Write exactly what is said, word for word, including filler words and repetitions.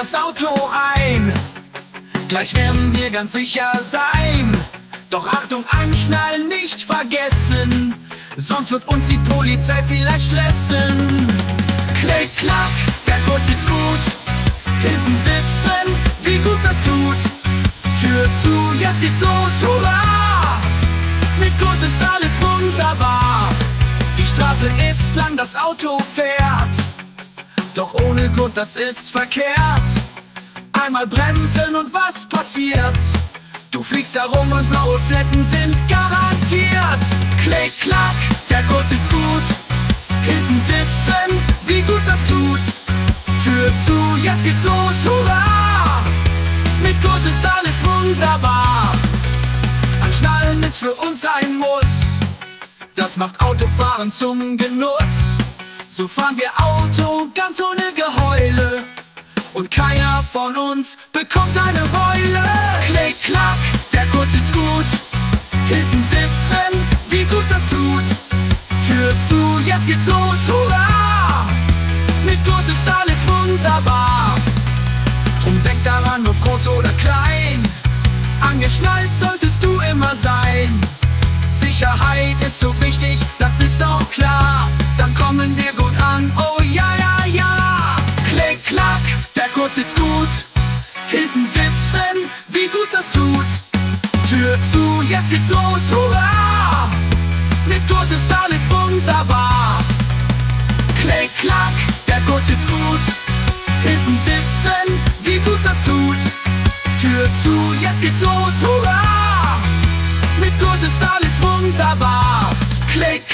das Auto ein. Gleich werden wir ganz sicher sein. Doch Achtung, anschnallen nicht vergessen, sonst wird uns die Polizei vielleicht stressen. Klick, klack, der Gurt sitzt gut. Hinten sitzen, wie gut das tut. Tür zu, jetzt geht's los, hurra! Mit Gurt ist alles wunderbar. Die Straße ist lang, das Auto fährt. Doch ohne Gurt, das ist verkehrt. Einmal bremsen und was passiert? Du fliegst herum und blaue Flecken sind garantiert. Klick, klack, der Gurt sitzt gut. Hinten sitzen, wie gut das tut. Tür zu, jetzt geht's los, hurra! Mit Gurt ist alles wunderbar. Anschnallen ist für uns ein Muss. Das macht Autofahren zum Genuss. So fahren wir Auto ganz ohne Geheule. Und keiner von uns bekommt eine Beule. Klick, klack, der Gurt sitzt gut. Hinten sitzen, wie gut das tut. Tür zu, jetzt geht's los, hurra! Mit Gurt ist alles wunderbar. Drum denk daran, ob groß oder klein. Angeschnallt solltest du immer sein. Sicherheit ist so wichtig, das ist auch klar. Dann kommen wir gut an, oh ja, ja, ja. Klick, klack, der Gurt sitzt gut. Hinten sitzen, wie gut das tut. Tür zu, jetzt geht's los, hurra! Mit Gurt ist alles wunderbar. Klick, klack, der Gurt sitzt gut. Hinten sitzen, wie gut das tut. Tür zu, jetzt geht's los, hurra! Mit Gurt ist alles wunderbar. Klick,